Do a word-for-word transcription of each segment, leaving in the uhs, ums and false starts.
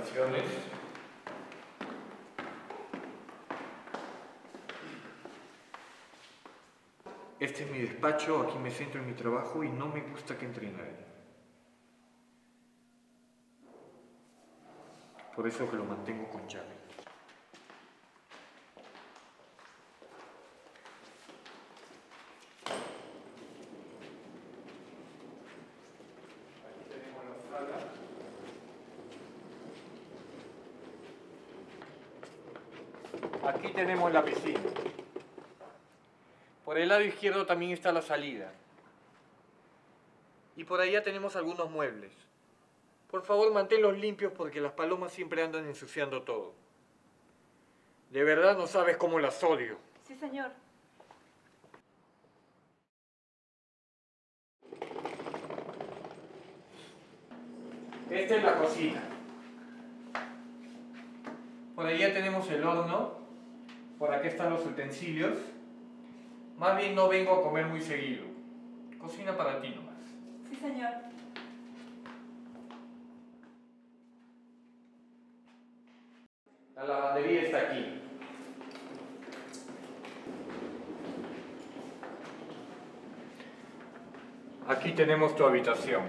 habitaciones. Este es mi despacho, aquí me centro en mi trabajo y no me gusta que entre nadie. Por eso que lo mantengo con llave. Aquí tenemos la piscina. Por el lado izquierdo también está la salida. Y por allá tenemos algunos muebles. Por favor, manténlos limpios porque las palomas siempre andan ensuciando todo. De verdad no sabes cómo las odio. Sí, señor. Esta es la cocina. Por allá tenemos el horno. Por acá están los utensilios. Más bien no vengo a comer muy seguido. Cocina para ti nomás. Sí, señor. La lavandería está aquí. Aquí tenemos tu habitación.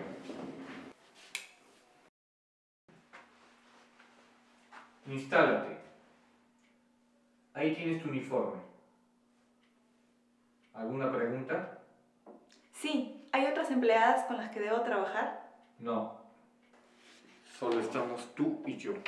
Instálate. Ahí tienes tu uniforme. ¿Alguna pregunta? Sí, ¿hay otras empleadas con las que debo trabajar? No. Solo estamos tú y yo.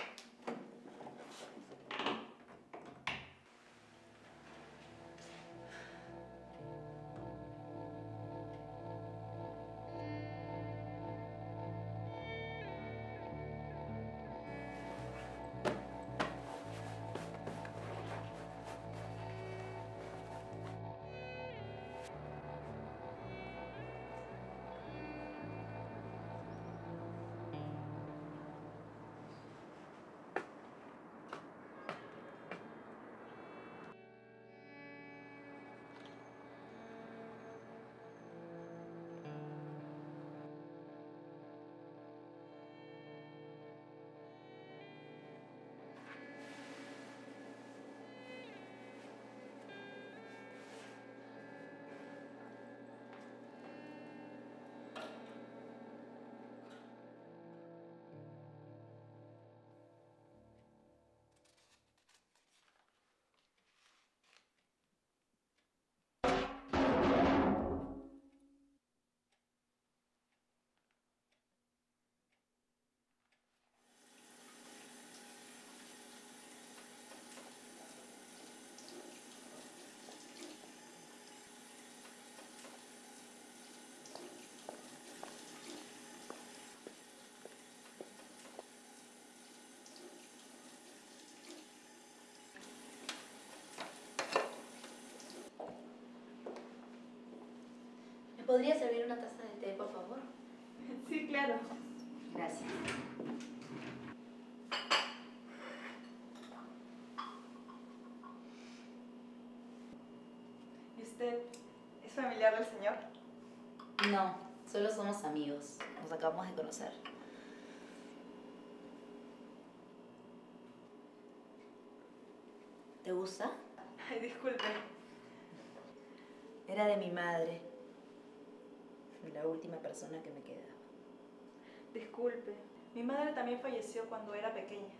¿Me podría servir una taza de té, por favor? Sí, claro. Gracias. ¿Y usted es familiar del señor? No, solo somos amigos. Nos acabamos de conocer. ¿Te gusta? Ay, disculpe. Era de mi madre. La última persona que me quedaba. Disculpe. Mi madre también falleció cuando era pequeña.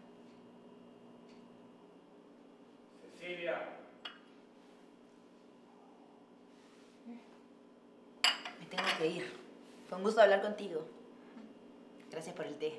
Cecilia. Me tengo que ir. Fue un gusto hablar contigo. Gracias por el té.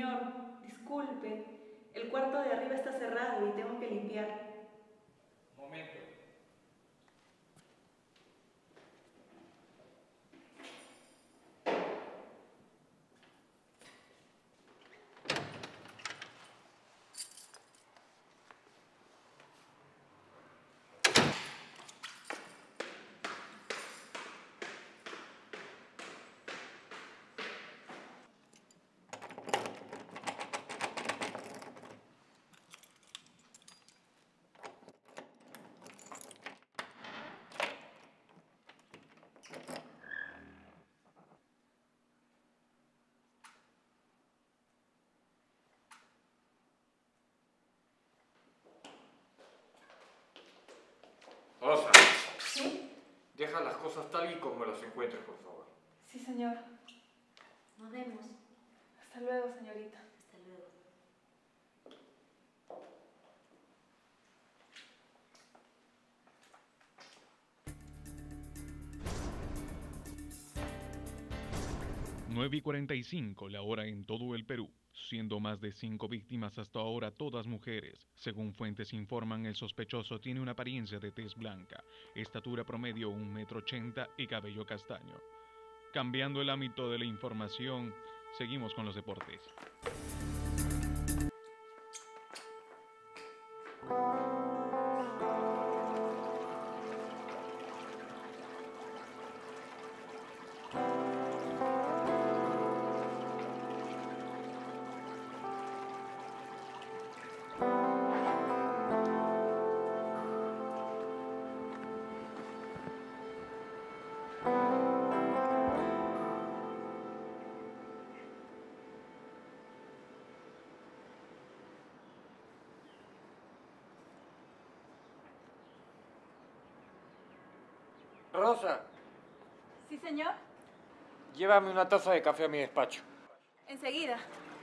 Señor, disculpe. El cuarto de arriba está cerrado y tengo que limpiar. Momento. Rosa, ¿Sí? deja las cosas tal y como las encuentres, por favor. Sí, señor. Nos vemos. Hasta luego, señorita. Hasta luego. nueve y cuarenta y cinco la hora en todo el Perú, siendo más de cinco víctimas hasta ahora todas mujeres. Según fuentes informan, el sospechoso tiene una apariencia de tez blanca, estatura promedio un metro ochenta y cabello castaño. Cambiando el ámbito de la información, seguimos con los deportes. Rosa, Sí, señor. llévame una taza de café a mi despacho. Enseguida.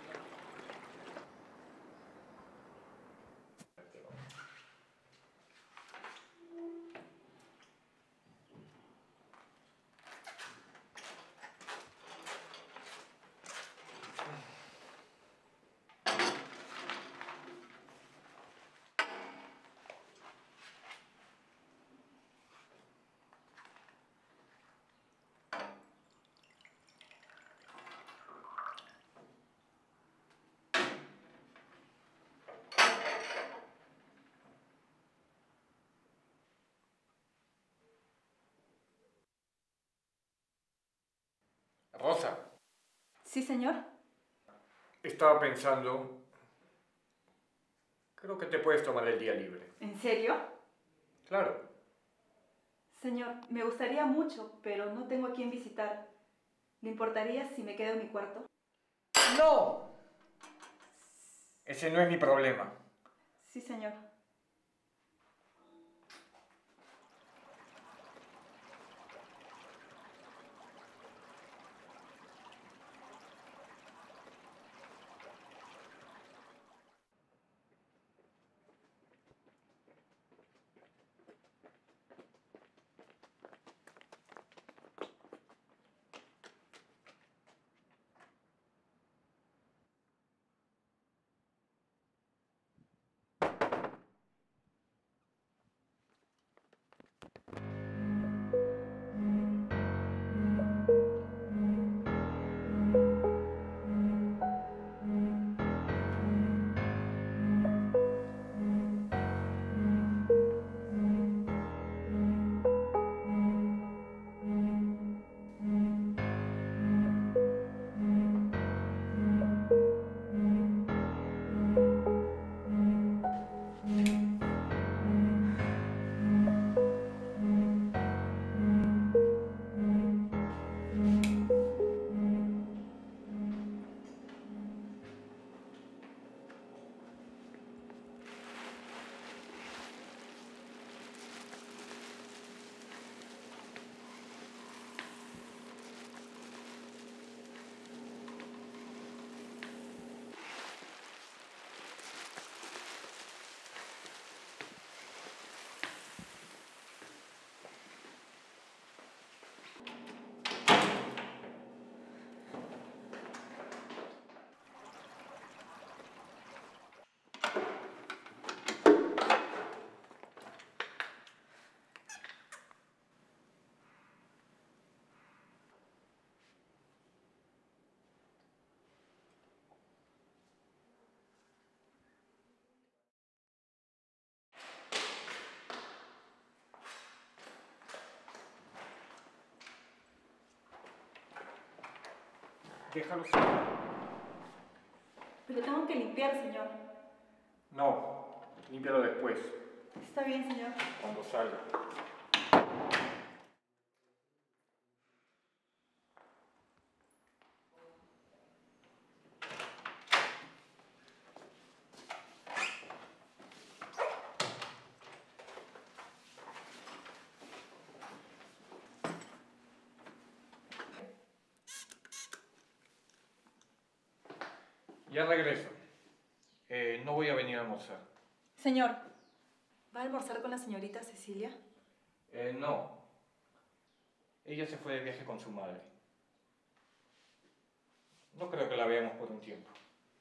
Rosa, Sí, señor. estaba pensando... Creo que te puedes tomar el día libre. ¿En serio? Claro. Señor, me gustaría mucho, pero no tengo a quién visitar. ¿Le importaría si me quedo en mi cuarto? ¡No! Ese no es mi problema. Sí, señor. Déjalo ser. Pero tengo que limpiar, señor. No, límpialo después, Está bien, señor. cuando salga. Ya regreso. Eh, no voy a venir a almorzar. Señor, ¿va a almorzar con la señorita Cecilia? Eh, no. Ella se fue de viaje con su madre. No creo que la veamos por un tiempo.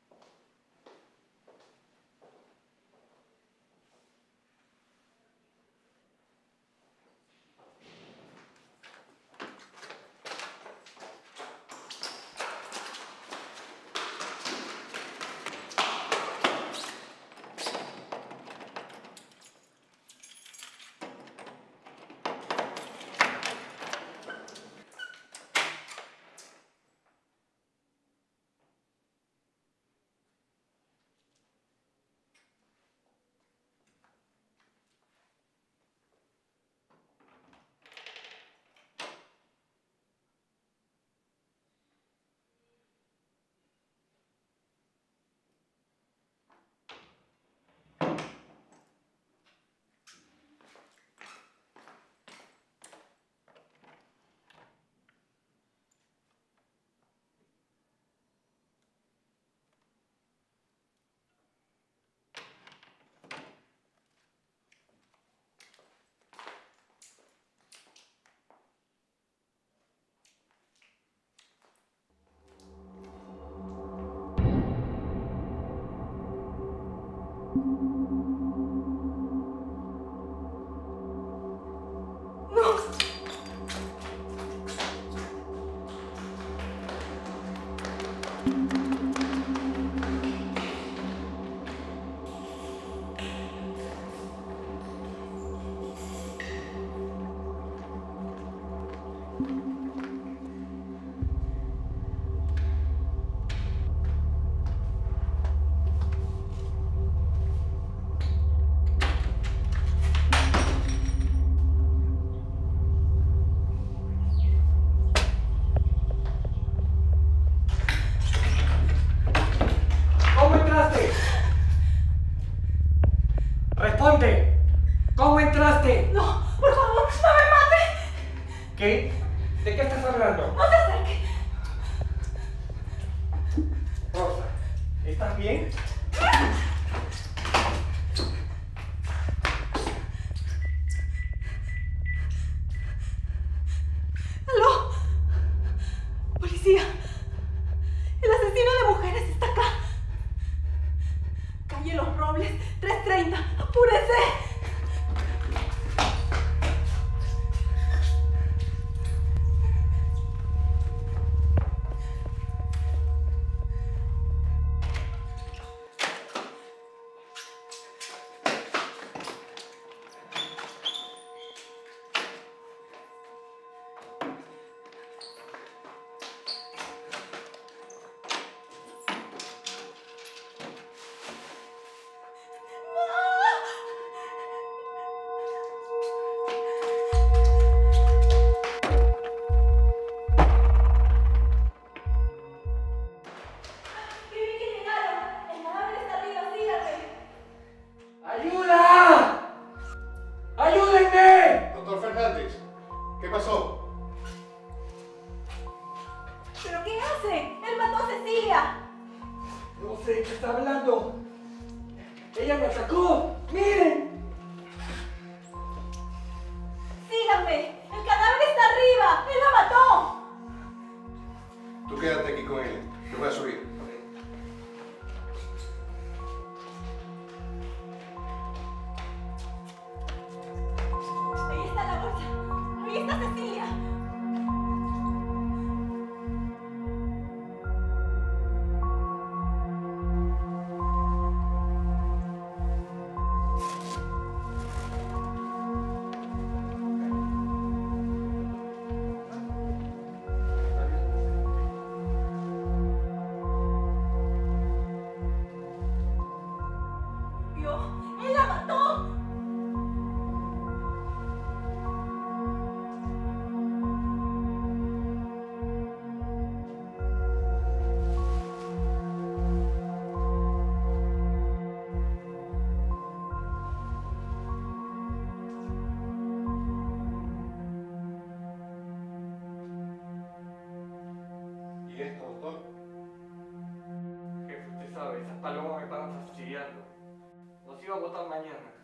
¡Responde! ¿Cómo entraste? No, por favor, no me mate. ¿Qué? ¿De qué estás hablando? No se acerque. Rosa, ¿estás bien? ¡Aló! Policía. El asesino de mujeres está acá. Calle Los Robles, tres treinta. ¡Apúrese! ¡Ayuda! ¡Ayúdenme! Doctor Fernández, ¿qué pasó? ¿Pero qué hace? ¡Él mató a Cecilia! No sé de qué está hablando. ¡Ella me atacó! ¡Miren! ¡Síganme! ¡El cadáver está arriba! ¡Él la mató! Tú quédate aquí con él. Yo voy a subir. Ahí está la bolsa. Ahí está Cecilia. ¿Y esto, doctor? Jefe, usted sabe, esas palomas me paran fastidiando. Nos iba a votar mañana.